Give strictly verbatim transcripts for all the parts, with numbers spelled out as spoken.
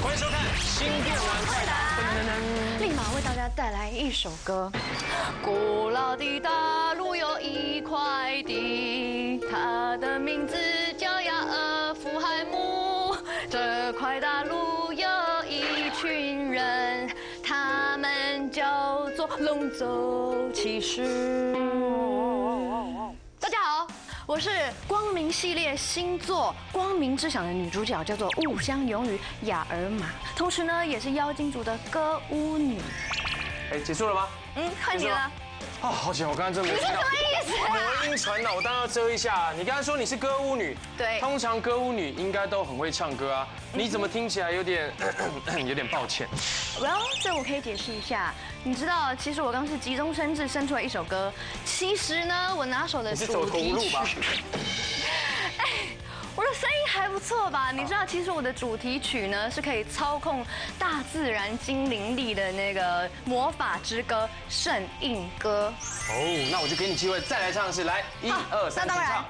欢迎收看《新电玩快打》， 立马为大家带来一首歌。古老的大陆有一块地，它的名字叫雅尔福海姆。这块大陆有一群人，他们叫做龙舟骑士。大家好。 我是光明系列新作《光明之响》的女主角，叫做雾香永雨雅尔玛，同时呢也是妖精族的歌巫女。 哎，结束了吗？ 嗯，换你了。 哦，好险！我刚刚真没听到。 你是什么意思啊？ 魔音传脑，我当然要遮一下。你刚才说你是歌巫女， 对， 通常歌巫女应该都很会唱歌啊，你怎么听起来有点有点抱歉 ？Well， 这我可以解释一下。你知道，其实我刚是急中生智生出了一首歌。其实呢，我拿手的主题曲。哎。 我的声音还不错吧？你知道，其实我的主题曲呢是可以操控大自然精灵力的那个魔法之歌《圣印歌》。 哦，那我就给你机会再来唱一次，来，一二三， 那当然。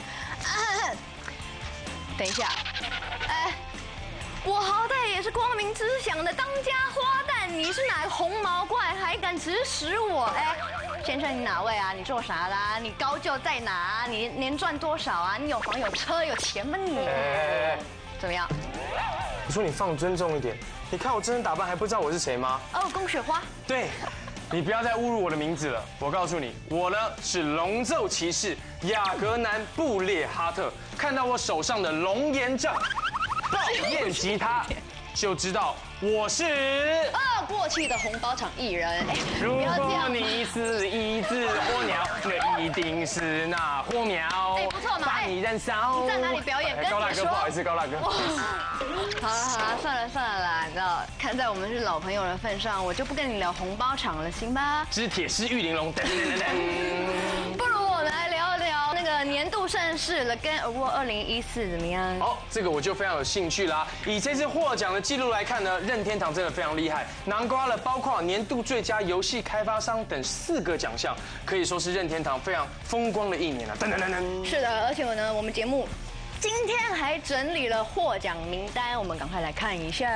等一下，哎，我好歹也是光明之响的当家花旦，你是哪个红毛怪，还敢指使我？哎。 先生，你哪位啊？你做啥的啊？你高就在哪啊？你年赚多少啊？你有房有车有钱吗你？哎，怎么样？ 我说你放尊重一点。你看我真身打扮还不知道我是谁吗？ 哦，宫雪花。对， 你不要再侮辱我的名字了。我告诉你，我呢是龙咒骑士雅格南布列哈特。看到我手上的龙岩杖、爆焰吉他，就知道。 我是啊，过气的红包场艺人。哎， 如果你是一只火鸟，那一定是那火苗。 哎，不错嘛， 把你燃烧。 你在哪里表演？跟高大哥，不好意思，高大哥。 好了好了，算了算了啦，你知道，看在我们是老朋友的份上，我就不跟你聊红包场了，行吧？ 知铁狮玉玲珑，噔噔噔噔。 不如我们来聊聊那个年度盛事 The Game Award 二零一四怎么样？ 好，这个我就非常有兴趣啦。以这次获奖的记录来看呢。 任天堂真的非常厉害，囊括了包括年度最佳游戏开发商等四个奖项，可以说是任天堂非常风光的一年啊！噔噔噔噔。是的，而且呢，我们节目今天还整理了获奖名单，我们赶快来看一下。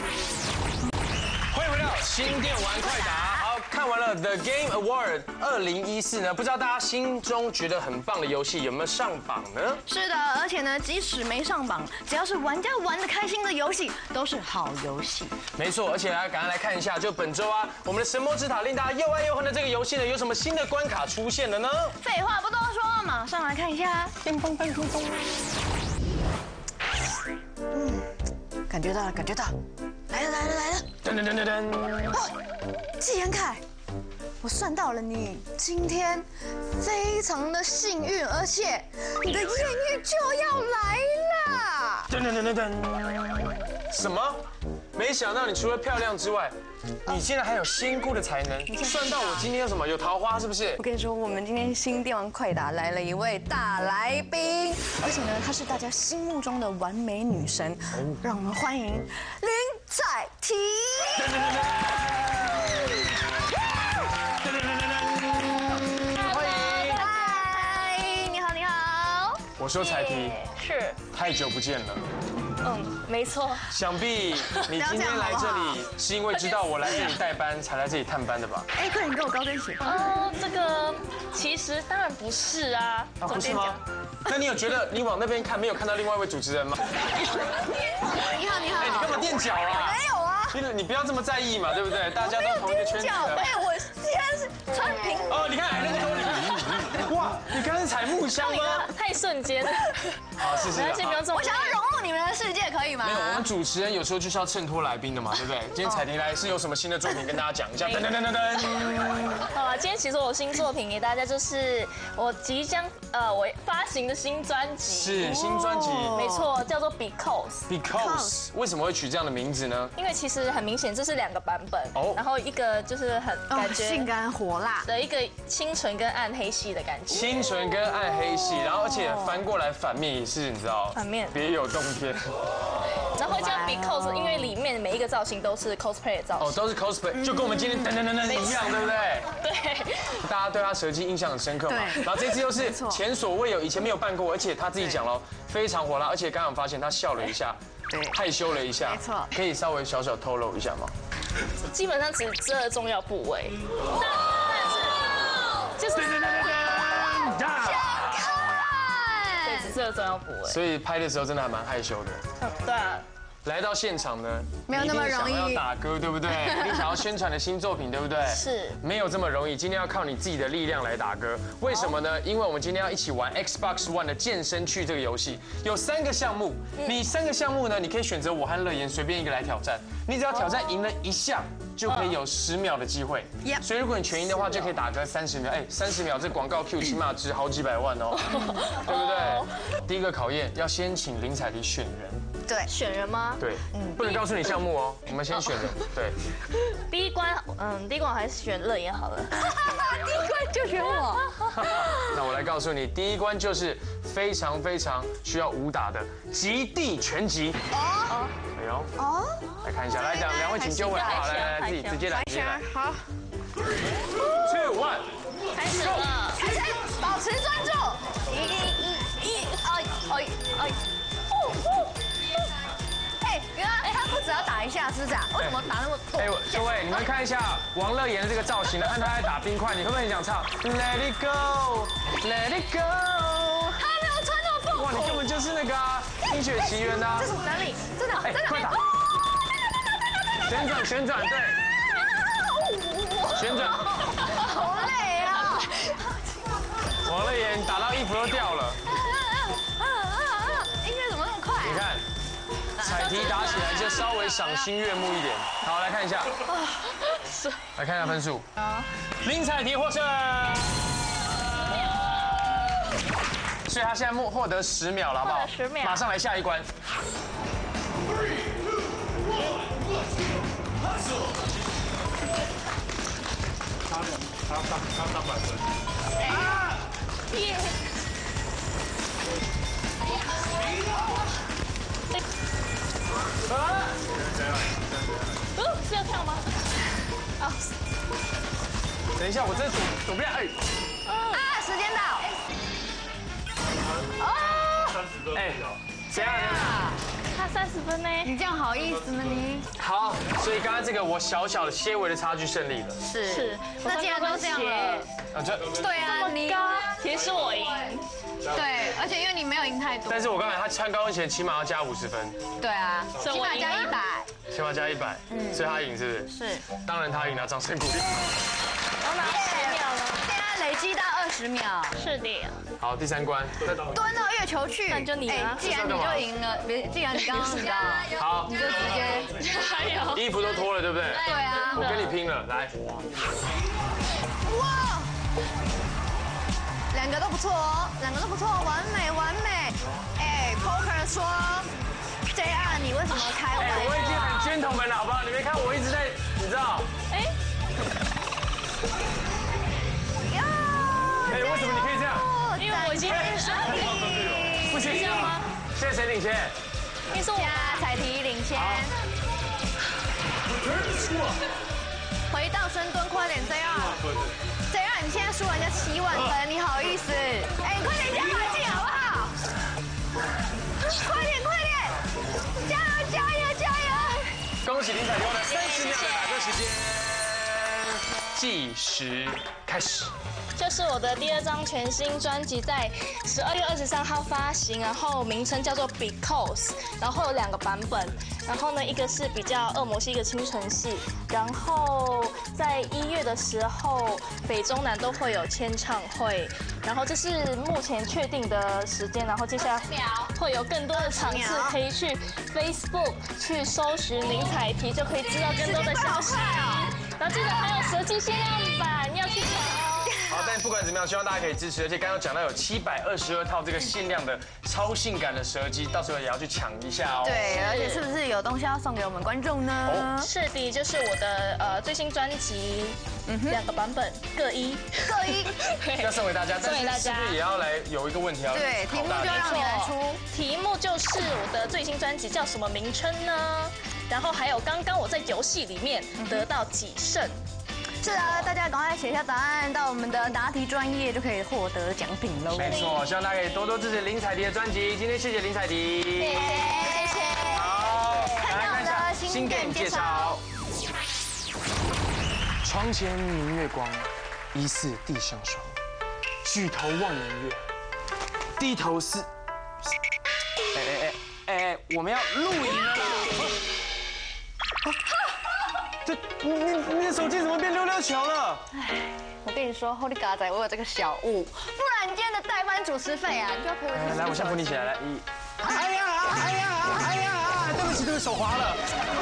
欢迎回到新电玩快打。好，看完了 The Game Award 二零一四呢，不知道大家心中觉得很棒的游戏有没有上榜呢？ 是的，而且呢，即使没上榜，只要是玩家玩得开心的游戏，都是好游戏。 没错，而且来赶快来看一下，就本周啊，我们的神魔之塔令大家又爱又恨的这个游戏呢，有什么新的关卡出现了呢？ 废话不多说，马上来看一下。叮咚咚咚咚。嗯，感觉到了，感觉到了。 来了来了来了！噔噔噔噔噔！哦，季言凯，我算到了，你今天非常的幸运，而且你的艳遇就要来了！ 噔噔噔噔噔！什么？没想到你除了漂亮之外，你竟然还有仙姑的才能。算到我今天有什么？有桃花是不是？ 我跟你说，我们今天新电玩快打来了一位大来宾，而且呢，她是大家心目中的完美女神，让我们欢迎林采缇。欢迎，嗨，你好，你好。 我说采缇， 是， 太久不见了。 嗯，没错。 想必你今天来这里是因为知道我来这里代班，才来这里探班的吧？ 哎，快点给我高跟鞋。 哦，这个其实当然不是啊。 啊，不是吗？那你有觉得你往那边看，没有看到另外一位主持人吗？ 你好，你好。 哎，你干嘛垫脚啊？ 没有啊。 你你不要这么在意嘛，对不对？大家都同一个圈子的。 哎，我今天是穿平。 哦，你看矮那么多，你看，哇，你刚才采木香吗？ 太瞬间了。 好，谢谢。 先不用这么。 我想要融入你们的世界，可以吗？ 没有，我们主持人有时候就是要衬托来宾的嘛，对不对？今天采缇来是有什么新的作品跟大家讲一下？噔噔噔噔噔。 好了，今天其实我新作品给大家就是我即将呃我发行的新专辑。 是新专辑， 没错，叫做 Because。 Because 为什么会取这样的名字呢？ 因为其实很明显这是两个版本哦，然后一个就是很感觉性感火辣的一个清纯跟暗黑系的感觉。 清纯跟暗黑系，然后而且翻过来反面也是你知道， 反面别有洞天。 然后会叫 Because， 因为里面每一个造型都是 cosplay 的造型。 哦，都是 cosplay，就跟我们今天噔噔噔噔一样，对不对？ 对。 大家对他蛇精印象很深刻嘛。然后这次又是前所未有，以前没有办过，而且他自己讲了非常火辣，而且刚刚发现他笑了一下， 对害羞了一下， 没错可以稍微小小透露一下吗？ 基本上只遮了重要部位，但但是就是对对对对对，只遮了重要部位。 所以拍的时候真的还蛮害羞的。 嗯，对啊。 来到现场呢， 没有那么容易你一定想要打歌，对不对？你想要宣传的新作品，对不对？ 是， 没有这么容易。今天要靠你自己的力量来打歌。为什么呢？因为我们今天要一起玩 Xbox One 的健身区这个游戏，有三个项目。你三个项目呢，你可以选择我和乐言随便一个来挑战。你只要挑战赢了一项，就可以有十秒的机会。所以如果你全赢的话，就可以打歌三十秒。哎，三十秒这广告 Q 起码值好几百万哦，对不对？第一个考验要先请林采缇选人。 对， 选人吗？ 对，不能告诉你项目哦，我们先选人。对， 第一关，嗯，第一关我还是选乐言好了。 第一关就选我。 那我来告诉你，第一关就是非常非常需要武打的极地拳击。哦，哎呦，哦，来看一下，来讲，两位请就位，好，来来，自己直接来，直接来。 好 ，two one， 开始了， 开始，保持专注。一、一、一、哎哎哎。哎，原来他不只要打一下，是不是啊？为什么打那么多？ 哎，各位，你们看一下王乐妍的这个造型呢，看他在打冰块，你会不会很想唱 Let it go, Let it go？ 他没有穿那么复古。 哇，你根本就是那个《冰雪奇缘》的。 这是哪里？真的，真的。 快打！旋转，旋转，对。旋转。 好累啊！ 王乐妍打到衣服都掉了。 音乐怎么那么快？ 你看。采缇打起来就稍微赏心悦目一点。好，来看一下，来看一下分数。林采缇获胜，所以他现在获获得十秒了，好不好？ 十秒， 马上来下一关。 差两，差三，差三百分。 啊！耶！ 啊！ 哦，是要跳吗？啊！ 等一下，我这躲躲不了。哎！ 啊，时间到。 哦！三十分。哎， 怎样？ 差三十分呢？ 你这样好意思吗你？ 好，所以刚刚这个我小小的些微的差距胜利了。 是是。那既然都这样了， 啊这对啊，你其实我赢。 对，而且因为你没有赢太多。 但是我刚才他穿高跟鞋起码要加五十分。 对啊，起码加一百。 起码加一百，所以他赢是不是？ 是。 当然他赢了，掌声鼓励。 我拿十秒了， 现在累积到二十秒。 是的。 好，第三关。 蹲到月球去。 那就你了。 既然你就赢了，别，既然你刚刚知道， 好， 你就直接加油。 衣服都脱了，对不对？ 对啊。 我跟你拼了，来。 哇！两个都不错哦，两个都不错，完美完美。哎 ，Poker 说 ，J R 你为什么开玩笑？ 我已经很gentleman了，好不好？你没看我一直在，你知道？哎。呀！哎，为什么你可以这样？ 因为我已经不行吗？现在谁领先？ 你是我加采缇领先。回到深蹲，快点 J R。J R 你现在输人家七万分，你好意思？哎，快点加把劲好不好？快点快点，加油加油加油！ 恭喜林采缇获得三十秒的打歌时间，计时开始。 这是我的第二张全新专辑，在十二月二十三号发行，然后名称叫做 Because， 然后有两个版本，然后呢，一个是比较恶魔系，一个清纯系，然后在一月的时候，北中南都会有签唱会，然后这是目前确定的时间，然后接下来会有更多的场次，可以去 Facebook 去搜寻林采缇，就可以知道更多的消息。然后记得还有蛇姬限量版要去抢哦。 好，但不管怎么样，希望大家可以支持。而且刚刚讲到有七百二十二套这个限量的超性感的蛇姬，到时候也要去抢一下哦。 对，而且是不是有东西要送给我们观众呢？哦， 是的，就是我的呃最新专辑，嗯哼，两个版本各一， 各一， 要送给大家。 送给大家， 是不是也要来有一个问题要？ 对，题目就让你来出。 题目就是我的最新专辑叫什么名称呢？然后还有刚刚我在游戏里面得到几胜。 是啊，大家赶快写下答案，到我们的答题专业就可以获得奖品喽。 没错，希望大家可以多多支持林采缇的专辑。今天谢谢林采缇， 谢谢，谢谢。 好。 心给你介绍。床前明月光，疑似地上霜。举头望明月，低头思。哎哎哎哎哎，我们要录影了啦！这你你你的手机怎么变溜溜球了？ 我跟你说 ，Holy God 仔，我有这个小物，不然你今天的代班主持费啊，你就要陪我一起。 来，我先扶你起来，来一。哎呀哎呀哎呀！对不起对不起，手滑了。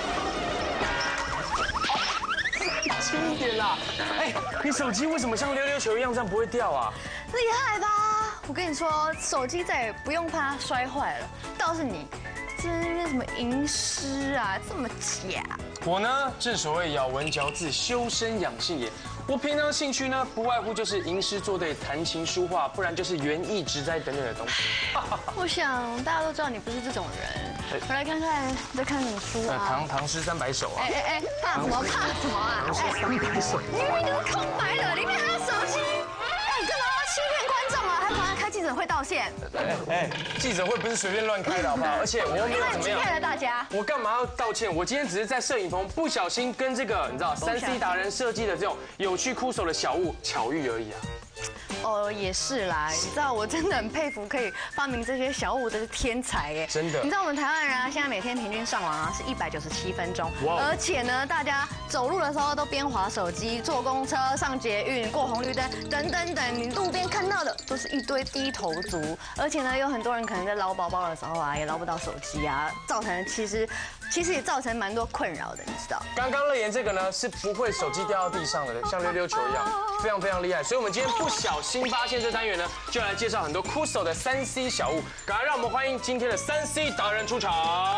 轻一点啦！哎，你手机为什么像溜溜球一样这样不会掉啊？ 厉害吧？我跟你说，手机再也不用怕它摔坏了，倒是你。这些什么吟诗啊，这么假？ 我呢，正所谓咬文嚼字，修身养性也。我平常兴趣呢，不外乎就是吟诗作对、弹琴书画，不然就是园艺植栽等等的东西。 我想大家都知道你不是这种人。我来看看你在看什么书啊？ 唐唐诗三百首啊。 哎哎哎，怕什么怕什么啊？ 唐诗三百首。 明明就是空白的，里面还有手机。哎，你干嘛要欺骗观众啊？还跑来开记者会道歉？ 哎哎，记者会不是随便乱开的好不好？而且我又没有怎么样。 欺骗了大家。 我干嘛要道歉？我今天只是在摄影棚不小心跟这个你知道三 C 达人设计的这种有趣酷手的小物巧遇而已啊。 哦，也是啦，你知道我真的很佩服可以发明这些小物的天才耶， 真的。 你知道我们台湾人啊，现在每天平均上网啊是一百九十七分钟，而且呢，大家走路的时候都边滑手机，坐公车、上捷运、过红绿灯等等等，你路边看到的都是一堆低头族，而且呢，有很多人可能在捞包包的时候啊，也捞不到手机啊，造成其实其实也造成蛮多困扰的，你知道。 刚刚乐言这个呢是不会手机掉到地上的，像溜溜球一样，非常非常厉害。所以我们今天不小心发现这单元呢，就来介绍很多酷手的三 C 小物。赶快让我们欢迎今天的三 C 达人出场。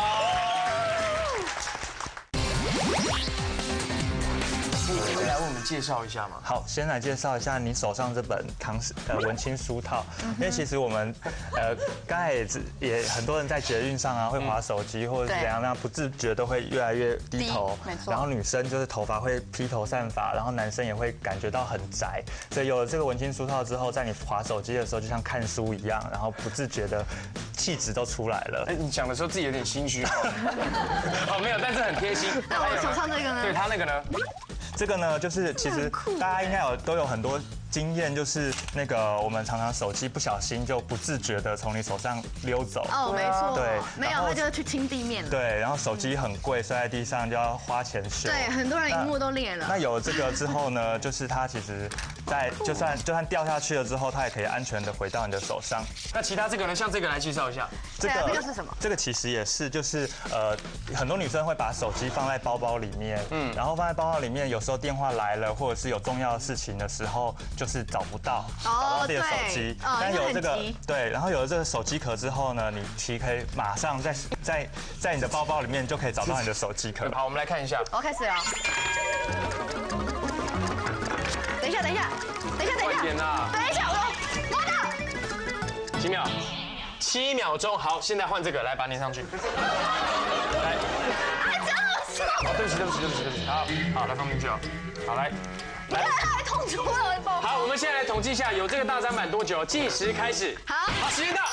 你可以来为我们介绍一下吗？ 好，先来介绍一下你手上这本康呃文青书套，因为其实我们呃刚才也也很多人在捷运上啊会滑手机或者是怎样，那不自觉都会越来越低头， 没错。 然后女生就是头发会披头散发，然后男生也会感觉到很宅，所以有了这个文青书套之后，在你滑手机的时候就像看书一样，然后不自觉的气质都出来了。 哎，你讲的时候自己有点心虚。哦，没有，但是很贴心。 那我手上这个呢？ 对他那个呢？ 这个呢，就是其实大家应该有都有很多经验，就是那个我们常常手机不小心就不自觉的从你手上溜走。 哦，没错。 对， 没有，它就去亲地面了。 对，然后手机很贵，摔在地上就要花钱修。 对，很多人荧幕都裂了。 那有了这个之后呢，就是它其实，在就算就算掉下去了之后，它也可以安全的回到你的手上。 那其他这个呢？像这个来介绍一下。 这个这个是什么？ 这个其实也是，就是呃，很多女生会把手机放在包包里面，嗯，然后放在包包里面，有时候电话来了，或者是有重要的事情的时候，就是找不到，找不到自己的手机。但有这个对，然后有了这个手机壳之后呢，你其实可以马上在在在你的包包里面就可以找到你的手机壳。 好，我们来看一下。 我开始了。等一下，等一下，等一下，等一下。 快点啦！ 等一下，我我的。 几秒？七秒钟。好，现在换这个，来把它粘上去。来。哦，对不起，对不起，对不起，对不起。好，好，来放进去哦。好，来。 来，还痛出了我的包包。 好，我们现在来统计一下，有这个大砧板多久？计时开始。 好。 好，时间到。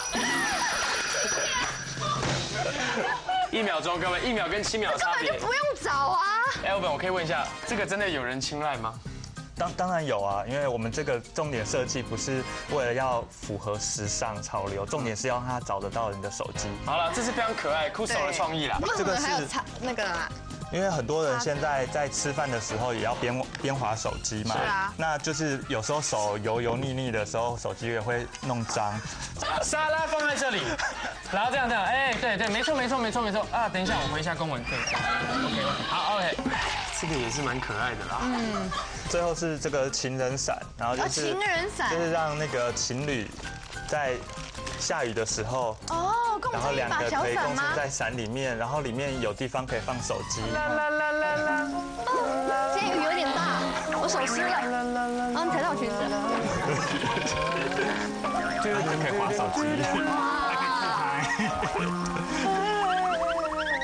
一秒钟，各位，一秒跟七秒的差别。 根本就不用找啊。 Elvin，我可以问一下，这个真的有人青睐吗？ 当当然有啊，因为我们这个重点设计不是为了要符合时尚潮流，重点是要让它找得到你的手机。 好了，这是非常可爱酷手的创意啦。 这个还有插那个啊。 因为很多人现在在吃饭的时候也要边边滑手机嘛， 是啊， 那就是有时候手油油腻腻的时候，手机也会弄脏。 沙拉放在这里，然后这样这样，哎，对对，没错没错没错没错啊！等一下，我回一下公文，对 ，OK， 好 OK， 这个也是蛮可爱的啦。 嗯， 最后是这个情人伞，然后就是情人伞， 就是让那个情侣在下雨的时候， 哦， 然后两个可以共撑在伞里面，然后里面有地方可以放手机。啦啦啦啦啦！ 今天雨有点大，我手湿了。然后你踩到我裙子。 就是可以滑手机，还可以自拍。 哎，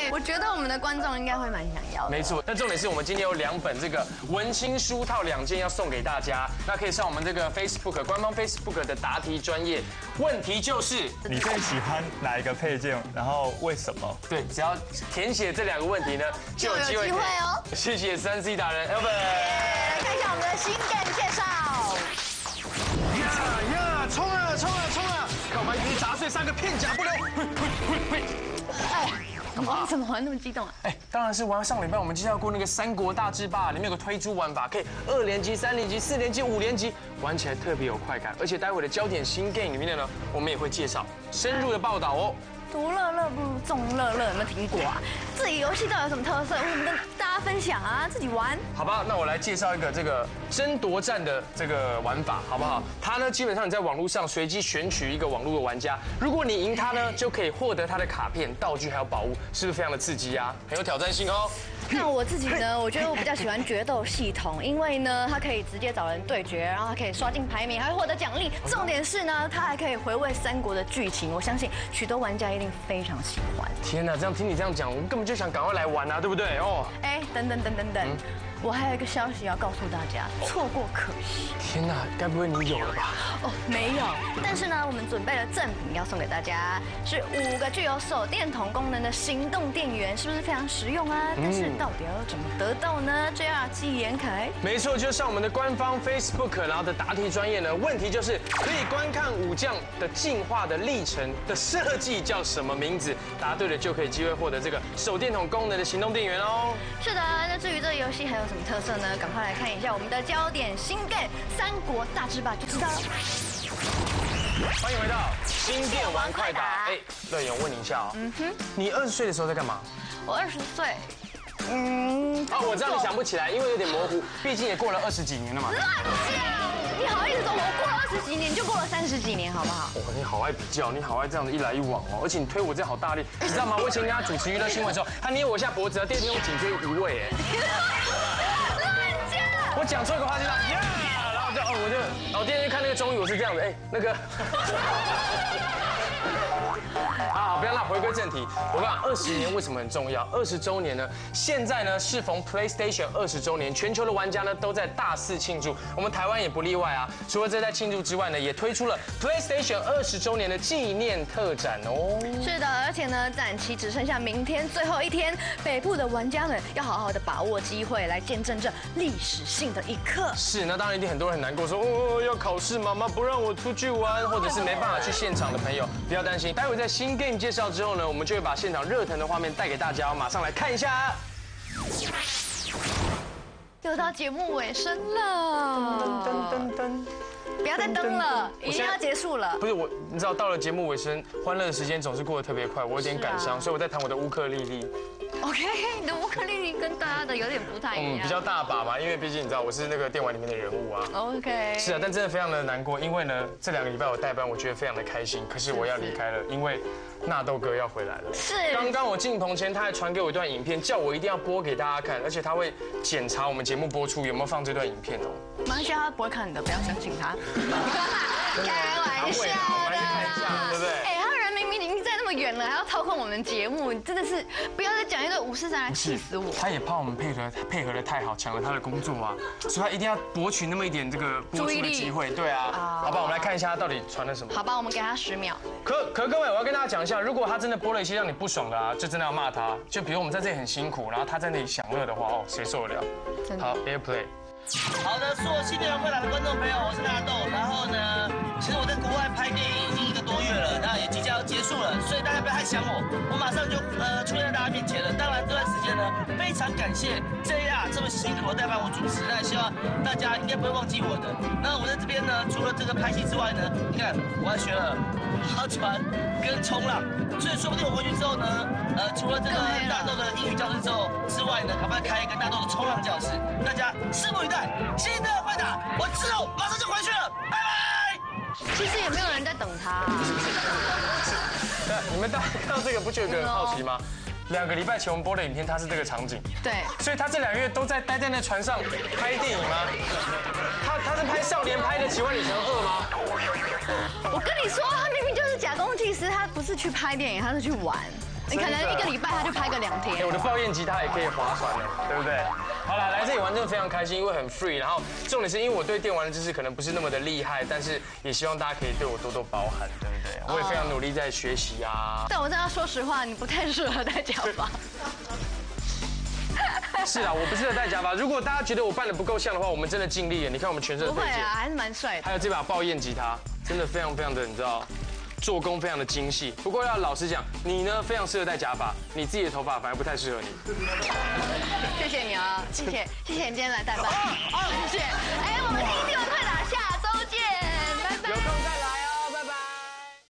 我觉得我们的观众应该会蛮想要的。 没错，但重点是我们今天有两本这个文青书套两件要送给大家，那可以上我们这个 Facebook 官方 Facebook 的答题专业。问题就是你最喜欢哪一个配件？然后为什么？ 对，只要填写这两个问题呢，就有机会。 就有机会哦。 谢谢三 C 达人 Albert。 来看一下我们的新店介绍。 呀呀，冲啊冲啊冲啊！看我们一砸碎三个片甲不留。 哎，玩什么玩那么激动啊？ 哎，当然是玩上礼拜我们介绍过那个三国大制霸，里面有个推出玩法，可以二连击、三连击、四连击、五连击，玩起来特别有快感。而且待会的焦点新 game 里面呢，我们也会介绍深入的报道哦。 独乐乐不如众乐乐，有没有听过啊？自己游戏到底有什么特色？我们跟大家分享啊，自己玩。 好吧，那我来介绍一个这个争夺战的这个玩法，好不好？它呢，基本上你在网络上随机选取一个网络的玩家，如果你赢他呢，就可以获得他的卡片、道具还有宝物，是不是非常的刺激啊？很有挑战性哦。 那我自己呢，我觉得我比较喜欢决斗系统，因为呢，它可以直接找人对决，然后它可以刷进排名，还会获得奖励。重点是呢，它还可以回味三国的剧情，我相信许多玩家一定非常喜欢。 天哪，这样听你这样讲，我根本就想赶快来玩啊，对不对？哦。 哎，等等等等等，我还有一个消息要告诉大家，错过可惜。 天哪，该不会你有了吧？ 哦，没有。但是呢，我们准备了赠品要送给大家，是五个具有手电筒功能的行动电源，是不是非常实用啊？但是到底要怎么得到呢？这要纪言凯。 没错，就上我们的官方 Facebook， 然后的答题专业呢，问题就是可以观看武将的进化的历程的设计叫什么名字？答对了就可以机会获得这个手电筒功能的行动电源哦。 是的，那至于这个游戏还有什么特色呢？赶快来看一下我们的焦点新 game《三国大制霸》就知道了。 欢迎回到新店玩快答。哎，乐妍，我问你一下哦，嗯哼，你二十岁的时候在干嘛？ 我二十岁，嗯， 哦，我知道你想不起来，因为有点模糊，毕竟也过了二十几年了嘛。 乱讲！你好意思说我过了二十几年就过了三十几年，好不好？ 哇，你好爱比较，你好爱这样子一来一往哦，而且你推我这样好大力，你知道吗？我以前跟他主持娱乐新闻的时候，他捏我一下脖子，第二天我颈椎移位，哎。 乱讲！ 我讲错一个话就这样，呀，然后就哦，我就，然后第二天看那个综艺，我是这样的，哎，那个。啊，不要啦，回归正题。我讲二十年为什么很重要？二十周年呢？现在呢适逢 PlayStation 二十周年，全球的玩家呢都在大肆庆祝，我们台湾也不例外啊。除了这在庆祝之外呢，也推出了 PlayStation 二十周年的纪念特展哦。 是的，而且呢，展期只剩下明天最后一天，北部的玩家们要好好的把握机会，来见证这历史性的一刻。 是，那当然一定很多人很难过，说哦要考试，妈妈不让我出去玩，或者是没办法去现场的朋友，不要担心，待会在新 game 介绍之后呢，我们就会把现场热腾的画面带给大家，马上来看一下。 又到节目尾声了，噔噔噔噔，不要再登了，已经要结束了。 不是我，你知道到了节目尾声，欢乐的时间总是过得特别快，我有点感伤，所以我在弹我的乌克丽丽。 OK， 你的乌克丽丽跟大家的有点不太一样。 嗯，比较大把嘛，因为毕竟你知道我是那个电玩里面的人物啊。 OK。 是啊，但真的非常的难过，因为呢这两个礼拜我代班，我觉得非常的开心，可是我要离开了，因为纳豆哥要回来了。 是。 刚刚我进棚前，他还传给我一段影片，叫我一定要播给大家看，而且他会检查我们节目播出有没有放这段影片哦。 马来西亚他不会看你的，不要相信他。开玩笑的啦， 对不对？ 哎，他人明明已经在那么远了，还要操控我们节目，你真的是不要再讲一堆五四三来气死我。 他也怕我们配合配合的太好，抢了他的工作啊，所以他一定要博取那么一点这个播出的机会。对啊，好吧，我们来看一下他到底传了什么。 好吧，我们给他十秒。 可可各位，我要跟大家讲一下，如果他真的播了一些让你不爽的啊，就真的要骂他。就比如我们在这里很辛苦，然后他在那里享乐的话，哦，谁受得了？好 ，Airplay。 好的，所有新电玩快打的观众朋友，我是纳豆。然后呢，其实我在国外拍电影已经一个多月了，那也即将要结束了，所以大家不要太想我，我马上就呃出现在大家面前了。当然这段时间呢，非常感谢 J R 这么辛苦的代班我主持，那希望大家应该不会忘记我的。那我在这边呢，除了这个拍戏之外呢，你看我还学了划船跟冲浪，所以说不定我回去之后呢，呃，除了这个纳豆的英语教室之后之外呢，赶快开一个纳豆的冲浪教室，大家拭目以待。新的快打，我之后马上就回去了，拜拜。 其实也没有人在等他。 对，你们大家看到这个不觉得很好奇吗？两个礼拜前我们播的影片，它是这个场景。 对。 所以他这两个月都在待在那船上拍电影吗？他他是拍少年拍的《奇幻旅程二》吗？ 我跟你说，他明明就是假公济私，他不是去拍电影，他是去玩。 你可能一个礼拜他就拍个两哎， 天。 我的抱怨吉他也可以划船了，对不对？好了，来这里玩真的非常开心，因为很 free。然后重点是因为我对电玩的知识可能不是那么的厉害，但是也希望大家可以对我多多包涵，对不对？我也非常努力在学习啊。 但我真的要说实话，你不太适合戴假发。 是啊，我不适合戴假发。如果大家觉得我扮的不够像的话，我们真的尽力了。你看我们全身的配件， 不会啊，还是蛮帅的。 还有这把抱怨吉他，真的非常非常的，你知道。做工非常的精细，不过要老实讲，你呢非常适合戴假发，你自己的头发反而不太适合你。 谢谢你啊，谢谢谢谢你今天来代班，谢谢。哎